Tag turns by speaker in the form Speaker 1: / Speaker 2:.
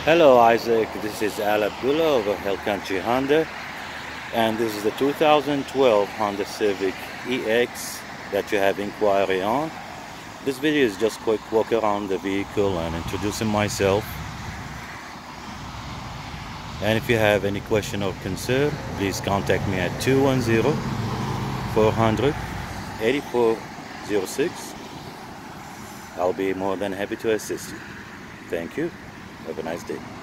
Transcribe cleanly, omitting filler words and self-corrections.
Speaker 1: Hello Isaac, this is Al Abdullah of Hill Country Honda, and this is the 2012 Honda Civic EX that you have inquiry on. This video is just a quick walk around the vehicle and introducing myself. And if you have any question or concern, please contact me at 210-400-8406. I'll be more than happy to assist you. Thank you. Have a nice day.